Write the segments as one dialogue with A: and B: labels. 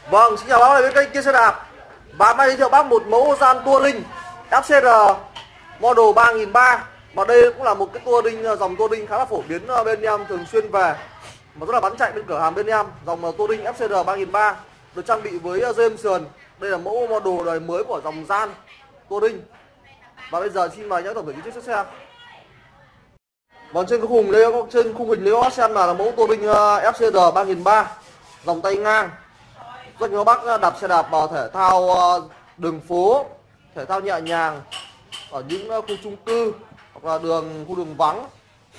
A: Vâng, xin chào bác, bên kênh Kia Xe Đạp. Và hôm nay giới thiệu bác một mẫu gian touring FCR model 3003. Và đây cũng là một cái touring, dòng touring khá là phổ biến bên em thường xuyên về mà rất là bán chạy bên cửa hàng bên em. Dòng touring FCR 3003 được trang bị với dây êm sườn. Đây là mẫu model đời mới của dòng gian touring. Và bây giờ xin mời nhớ tổng thể chiếc xe. Vâng, trên cái khung đây, trên khung hình nếu xem là mẫu touring FCR 3003 dòng tay ngang. Rất nhiều bác đạp xe đạp vào thể thao đường phố, thể thao nhẹ nhàng ở những khu chung cư hoặc là khu đường vắng.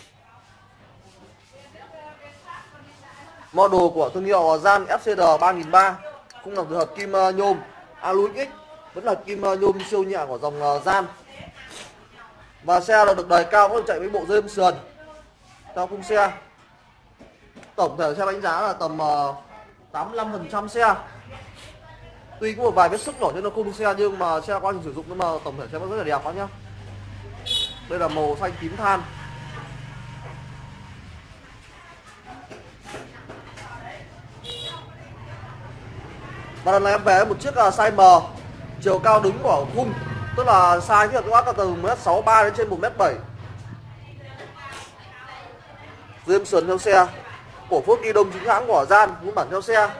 A: Model của thương hiệu gian FCR 3003 cũng là hợp kim nhôm Aluix X, vẫn là kim nhôm siêu nhẹ của dòng gian. Và xe là được đời cao, vẫn chạy với bộ dây êm sườn theo khung xe. Tổng thể xe đánh giá là tầm 85% xe. Tuy có một vài vết xước nổi trên khung xe nhưng mà xe quá trình sử dụng, nhưng mà tổng thể xe vẫn rất là đẹp các nhá. Đây là màu xanh tím than. Và lần này em về một chiếc size M, chiều cao đứng của khung, tức là size các bác từ 1m63 đến trên 1m7. Dây êm sườn theo xe, cổ phốt ghi đông chính hãng của gian, nguyên bản theo xe.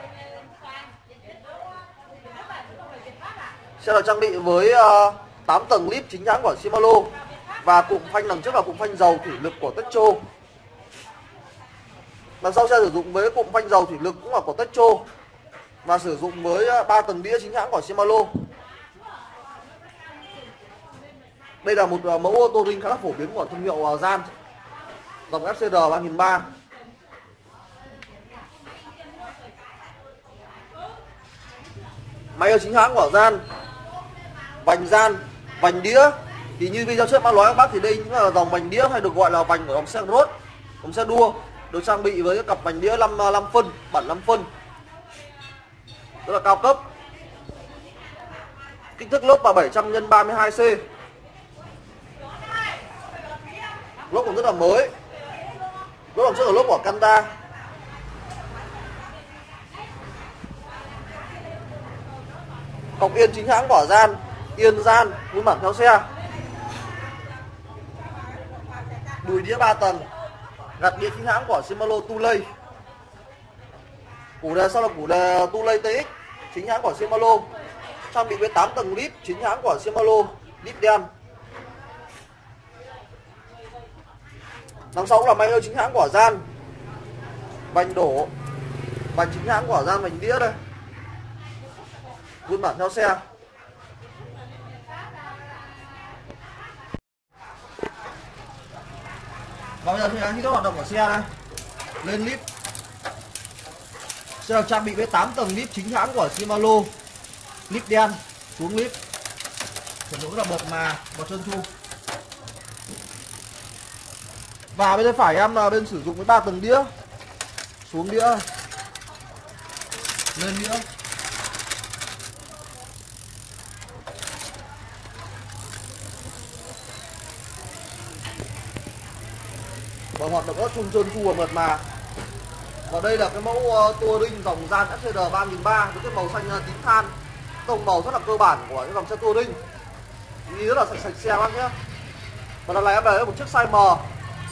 A: Xe được trang bị với 8 tầng lip chính hãng của Shimano và cụm phanh đằng trước là cụm phanh dầu thủy lực của Techo. Đằng sau xe sử dụng với cụm phanh dầu thủy lực cũng là của Techo và sử dụng với 3 tầng đĩa chính hãng của Shimano. Đây là một mẫu ô tô touring khá là phổ biến của thương hiệu gian, dòng FCR 3003. Máy ở chính hãng của gian, vành đĩa thì như video trước bác nói các bác thì đây cũng là dòng vành đĩa hay được gọi là vành của dòng xe road, dòng xe đua, được trang bị với cặp vành đĩa 5 phân, bản 5 phân, rất là cao cấp. Kích thước lốp là 700 x 32C. Lốp còn rất là mới. Lốp đằng trước là lốp của Kanda. Cọc yên chính hãng của gian, yên gian nguyên bản theo xe. Đùi đĩa 3 tầng, gạt đĩa chính hãng của Shimano Tulay. Củ đề sau là củ đề Tulay TX chính hãng của Shimano, trang bị với 8 tầng lip chính hãng của Shimano, lip đen. Đằng sau cũng là máy ơi chính hãng của gian, vành đổ, vành chính hãng của gian, vành đĩa đây, nguyên bản theo xe. Và bây giờ thì khi các hoạt động của xe đây, lên lip. Xe được trang bị với 8 tầng lip chính hãng của Shimano, lip đen, xuống lip, chuyển đổi là mượt mà và trơn tru. Và bên tay phải em là bên sử dụng với 3 tầng đĩa, xuống đĩa, lên đĩa. Và hoạt động rất trơn tru và mượt mà. Và đây là cái mẫu touring dòng gian FCR 3003 với cái màu xanh tím than, tông màu rất là cơ bản của những dòng xe touring, nhìn rất là sạch xe bác nhé. Và lần này em về một chiếc size M.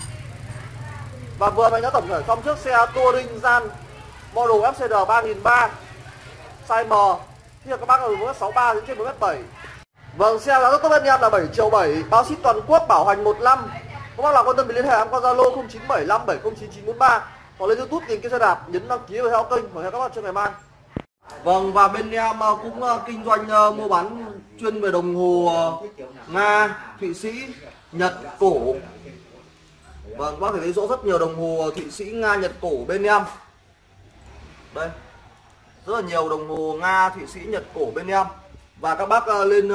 A: Và vừa mình đã tổng thể xong chiếc xe touring gian model FCR 3003 size M, thì các bác ở 1m63 đến trên 1m7. Vâng, xe giá rất tốt bên em là 7 triệu 7, bao ship toàn quốc, bảo hành 1 năm. Các bác nào quan tâm thì liên hệ em qua Zalo 0975 709943 hoặc lên YouTube tìm Kia Xe Đạp, nhấn đăng ký và theo kênh và hẹn các bạn trong ngày mai. Vâng, và bên em cũng kinh doanh mua bán chuyên về đồng hồ Nga, Thụy Sĩ, Nhật, cổ. Vâng, các bác thể thấy rõ rất nhiều đồng hồ Thụy Sĩ, Nga, Nhật, cổ bên em. Đây, rất là nhiều đồng hồ Nga, Thụy Sĩ, Nhật, cổ bên em. Và các bác lên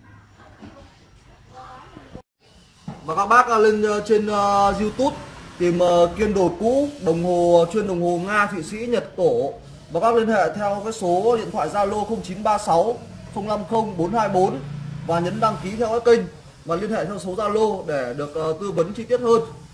A: trên YouTube tìm Kiên Đồ Cũ, đồng hồ chuyên đồng hồ Nga, Thụy Sĩ, Nhật, cổ. Và các liên hệ theo cái số điện thoại Zalo 0936 050 424 và nhấn đăng ký theo cái kênh và liên hệ theo số Zalo để được tư vấn chi tiết hơn.